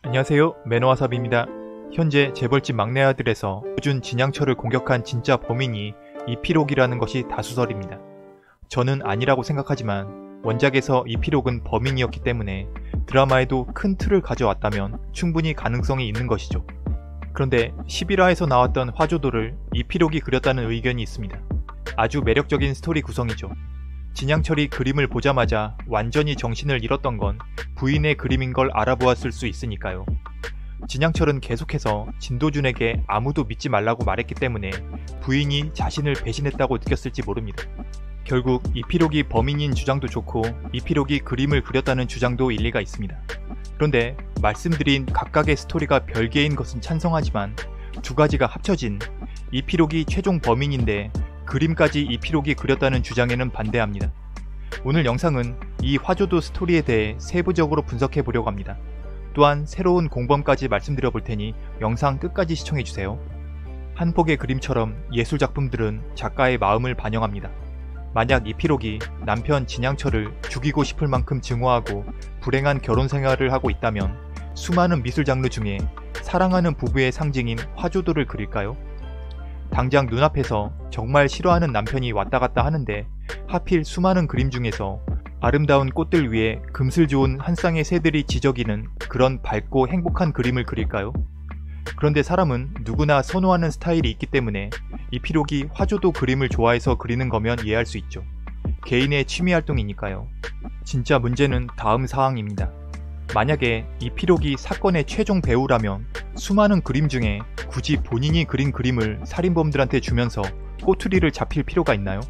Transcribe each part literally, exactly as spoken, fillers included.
안녕하세요, 매너와삽입니다. 현재 재벌집 막내 아들에서 요준 진양철을 공격한 진짜 범인이 이필옥이라는 것이 다수설입니다. 저는 아니라고 생각하지만 원작에서 이필옥은 범인이었기 때문에 드라마에도 큰 틀을 가져왔다면 충분히 가능성이 있는 것이죠. 그런데 십일 화에서 나왔던 화조도를 이필옥이 그렸다는 의견이 있습니다. 아주 매력적인 스토리 구성이죠. 진양철이 그림을 보자마자 완전히 정신을 잃었던 건 부인의 그림인 걸 알아보았을 수 있으니까요. 진양철은 계속해서 진도준에게 아무도 믿지 말라고 말했기 때문에 부인이 자신을 배신했다고 느꼈을지 모릅니다. 결국 이필옥이 범인인 주장도 좋고 이필옥이 그림을 그렸다는 주장도 일리가 있습니다. 그런데 말씀드린 각각의 스토리가 별개인 것은 찬성하지만 두 가지가 합쳐진 이필옥이 최종 범인인데 그림까지 이필옥이 그렸다는 주장에는 반대합니다. 오늘 영상은 이 화조도 스토리에 대해 세부적으로 분석해 보려고 합니다. 또한 새로운 공범까지 말씀드려 볼 테니 영상 끝까지 시청해주세요. 한 폭의 그림처럼 예술작품들은 작가의 마음을 반영합니다. 만약 이필옥이 남편 진양철을 죽이고 싶을 만큼 증오하고 불행한 결혼 생활을 하고 있다면 수많은 미술 장르 중에 사랑하는 부부의 상징인 화조도를 그릴까요? 당장 눈앞에서 정말 싫어하는 남편이 왔다 갔다 하는데 하필 수많은 그림 중에서 아름다운 꽃들 위에 금슬 좋은 한 쌍의 새들이 지저귀는 그런 밝고 행복한 그림을 그릴까요? 그런데 사람은 누구나 선호하는 스타일이 있기 때문에 이필옥이 화조도 그림을 좋아해서 그리는 거면 이해할 수 있죠. 개인의 취미활동이니까요. 진짜 문제는 다음 사항입니다. 만약에 이필옥이 사건의 최종 배우라면 수많은 그림 중에 굳이 본인이 그린 그림을 살인범들한테 주면서 꼬투리를 잡힐 필요가 있나요?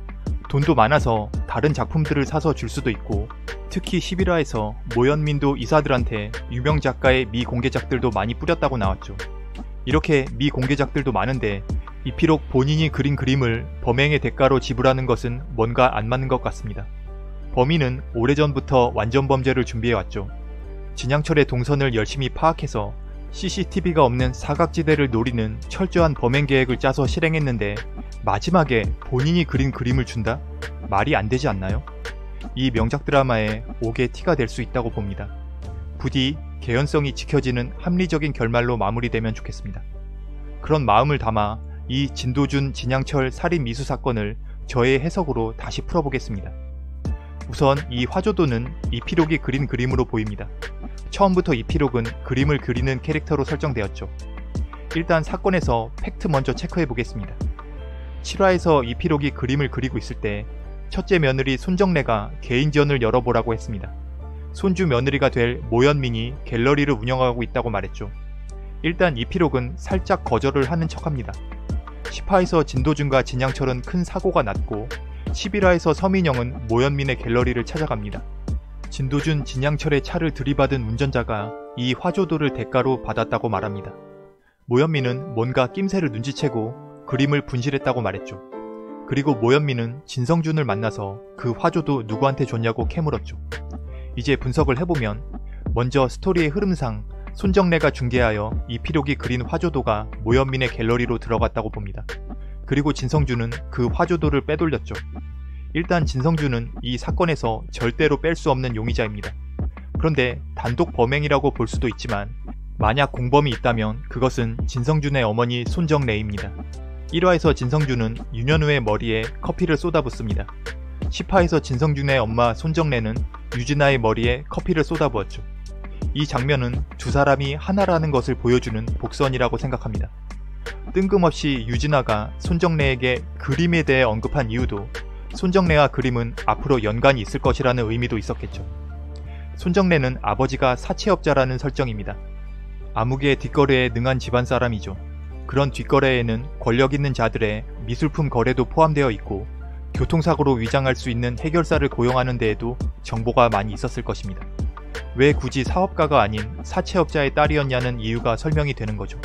돈도 많아서 다른 작품들을 사서 줄 수도 있고 특히 십일 화에서 모현민도 이사들한테 유명 작가의 미공개작들도 많이 뿌렸다고 나왔죠. 이렇게 미공개작들도 많은데 이필옥 본인이 그린 그림을 범행의 대가로 지불하는 것은 뭔가 안 맞는 것 같습니다. 범인은 오래전부터 완전범죄를 준비해왔죠. 진양철의 동선을 열심히 파악해서 씨씨티비가 없는 사각지대를 노리는 철저한 범행 계획을 짜서 실행했는데 마지막에 본인이 그린 그림을 준다? 말이 안 되지 않나요? 이 명작 드라마에 옥의 티가 될 수 있다고 봅니다. 부디 개연성이 지켜지는 합리적인 결말로 마무리되면 좋겠습니다. 그런 마음을 담아 이 진도준 진양철 살인 미수 사건을 저의 해석으로 다시 풀어보겠습니다. 우선 이 화조도는 이필옥이 그린 그림으로 보입니다. 처음부터 이필옥은 그림을 그리는 캐릭터로 설정되었죠. 일단 사건에서 팩트 먼저 체크해 보겠습니다. 칠 화에서 이필옥이 그림을 그리고 있을 때 첫째 며느리 손정래가 개인전을 열어보라고 했습니다. 손주 며느리가 될 모현민이 갤러리를 운영하고 있다고 말했죠. 일단 이필옥은 살짝 거절을 하는 척합니다. 십 화에서 진도준과 진양철은 큰 사고가 났고 십일 화에서 서민영은 모현민의 갤러리를 찾아갑니다. 진도준, 진양철의 차를 들이받은 운전자가 이 화조도를 대가로 받았다고 말합니다. 모현민은 뭔가 낌새를 눈치채고 그림을 분실했다고 말했죠. 그리고 모현민은 진성준을 만나서 그 화조도 누구한테 줬냐고 캐물었죠. 이제 분석을 해보면 먼저 스토리의 흐름상 손정래가 중개하여 이필옥이 그린 화조도가 모현민의 갤러리로 들어갔다고 봅니다. 그리고 진성준은 그 화조도를 빼돌렸죠. 일단 진성준은 이 사건에서 절대로 뺄 수 없는 용의자입니다. 그런데 단독 범행이라고 볼 수도 있지만 만약 공범이 있다면 그것은 진성준의 어머니 손정래입니다. 일 화에서 진성준은 윤현우의 머리에 커피를 쏟아붓습니다. 십 화에서 진성준의 엄마 손정래는 유진아의 머리에 커피를 쏟아부었죠. 이 장면은 두 사람이 하나라는 것을 보여주는 복선이라고 생각합니다. 뜬금없이 유진아가 손정래에게 그림에 대해 언급한 이유도 손정래와 그림은 앞으로 연관이 있을 것이라는 의미도 있었겠죠. 손정래는 아버지가 사채업자라는 설정입니다. 암흑의 뒷거래에 능한 집안 사람이죠. 그런 뒷거래에는 권력 있는 자들의 미술품 거래도 포함되어 있고 교통사고로 위장할 수 있는 해결사를 고용하는 데에도 정보가 많이 있었을 것입니다. 왜 굳이 사업가가 아닌 사채업자의 딸이었냐는 이유가 설명이 되는 거죠.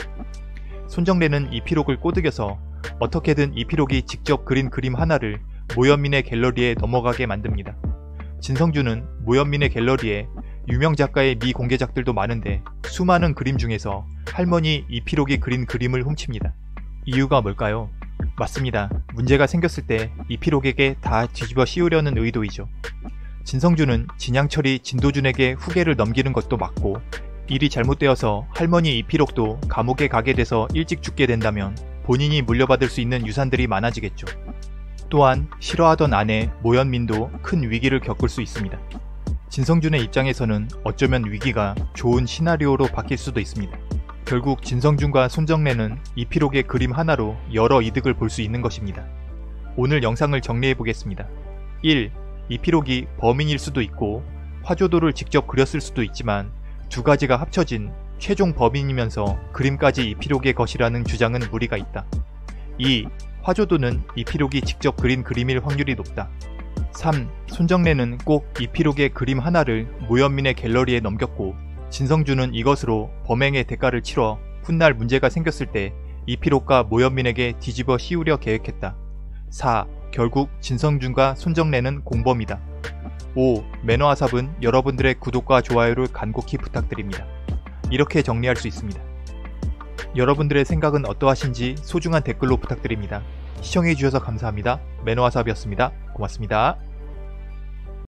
손정래는 이필옥을 꼬드겨서 어떻게든 이필옥이 직접 그린 그림 하나를 모현민의 갤러리에 넘어가게 만듭니다. 진성준은 모현민의 갤러리에 유명 작가의 미공개작들도 많은데 수많은 그림 중에서 할머니 이필옥이 그린 그림을 훔칩니다. 이유가 뭘까요? 맞습니다. 문제가 생겼을 때 이필옥에게 다 뒤집어 씌우려는 의도이죠. 진성준은 진양철이 진도준에게 후계를 넘기는 것도 맞고 일이 잘못되어서 할머니 이필옥도 감옥에 가게 돼서 일찍 죽게 된다면 본인이 물려받을 수 있는 유산들이 많아지겠죠. 또한 싫어하던 아내 모현민도 큰 위기를 겪을 수 있습니다. 진성준의 입장에서는 어쩌면 위기가 좋은 시나리오로 바뀔 수도 있습니다. 결국 진성준과 손정래는 이필옥의 그림 하나로 여러 이득을 볼 수 있는 것입니다. 오늘 영상을 정리해 보겠습니다. 일. 이필옥이 범인일 수도 있고 화조도를 직접 그렸을 수도 있지만 두 가지가 합쳐진 최종 범인이면서 그림까지 이필옥의 것이라는 주장은 무리가 있다. 이. 화조도는 이필옥이 직접 그린 그림일 확률이 높다. 삼. 손정래는 꼭 이필옥의 그림 하나를 모현민의 갤러리에 넘겼고 진성준은 이것으로 범행의 대가를 치러 훗날 문제가 생겼을 때 이필옥과 모현민에게 뒤집어 씌우려 계획했다. 사. 결국 진성준과 손정래는 공범이다. 오. 매너와삽은 여러분들의 구독과 좋아요를 간곡히 부탁드립니다. 이렇게 정리할 수 있습니다. 여러분들의 생각은 어떠하신지 소중한 댓글로 부탁드립니다. 시청해주셔서 감사합니다. 매너와삽이었습니다. 고맙습니다.